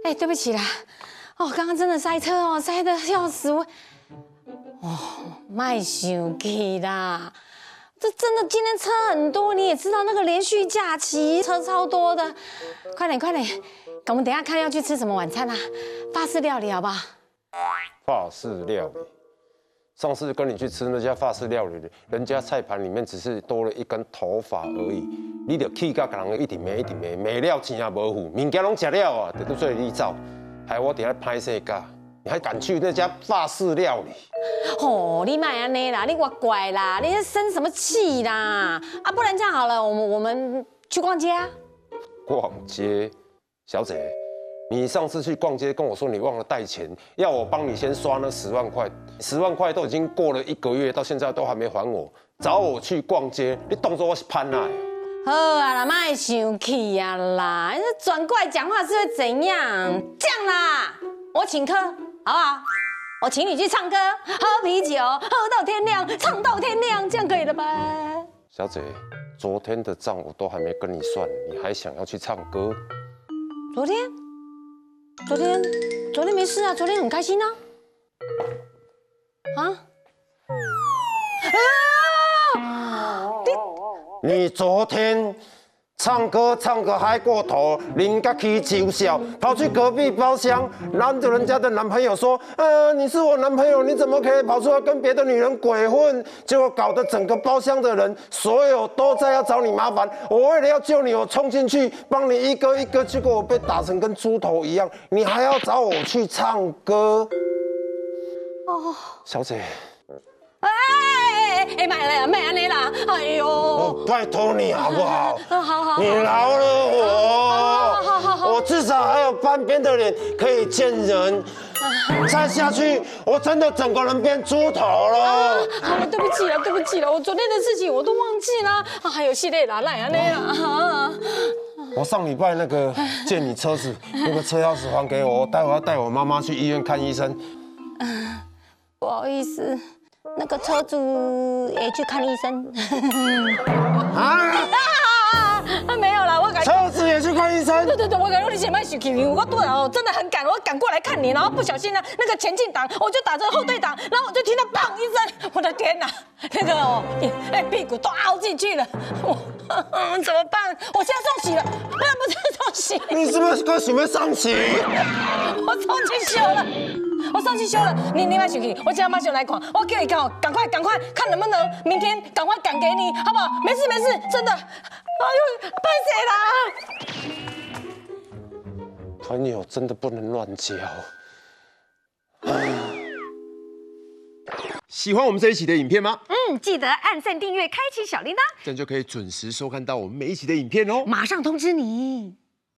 对不起啦，刚刚真的塞车哦，塞得要死我。别生气啦，这真的今天车很多，你也知道那个连续假期车超多的。快点，我们等一下看要去吃什么晚餐啊？法式料理好不好？ 法式料理。上次跟你去吃那家法式料理，人家菜盘里面只是多了一根头发而已，你就气甲人一直骂，骂了钱也无付，物件拢吃了啊，就做你走，害我伫遐歹势甲，你还敢去那家法式料理？ 你莫安尼啦，你怪怪啦，你在生什么气啦？不然这样好了，我们去逛街啊。 逛街，小姐。你上次去逛街跟我说你忘了带钱，要我帮你先刷那10万块，10万块都已经过了1个月，到现在都还没还我，找我去逛街，你当作我是潘奈？ 好啊啦，莫生气啊啦，你转过来讲话是会怎样？这样啦，我请客好不好？我请你去唱歌，喝啤酒，喝到天亮，唱到天亮，这样可以了吧？ 小姐，昨天的账我都还没跟你算，你还想要去唱歌？昨天没事啊，昨天很开心啊。你昨天唱歌嗨过头，人家起酒笑，跑去隔壁包厢拦着人家的男朋友说：“你是我男朋友，你怎么可以跑出来跟别的女人鬼混？”结果搞得整个包厢的人，所有都在要找你麻烦。我为了要救你，我冲进去帮你一个一个，结果我被打成跟猪头一样，你还要找我去唱歌？小姐。 买安尼啦，哎呦！ 我拜托你好不好？ 好， 你饶了我，我至少还有半边的脸可以见人。再下去，我真的整个人变猪头了。 好了，对不起了，我昨天的事情我都忘记了。还有系列啦，赖安尼啦。 我上礼拜那个借你车子，那个车钥匙还给我，待会要带我妈妈去医院看医生。 不好意思。那个车主也去看医生。没有啦，我赶车子也去看医生。 对，我赶你先卖手机，我对哦，真的很赶，我赶过来看你，然后不小心呢，那个前进档我就打这个后对档，然后我就听到砰一声，我的天哪，那个屁股都凹进去了，怎么办？我现在送洗了，不是送洗。 你是不是想要上洗？ 我送去修了。你别生气，我现在马上来看，我叫你赶快，看能不能明天赶快赶给你，好不好？没事，真的。哎呦，拜谁啦？ 朋友真的不能乱交。喜欢我们这一期的影片吗？ 记得按赞、订阅、开启小铃铛， 这样就可以准时收看到我们每一期的影片哦。 马上通知你。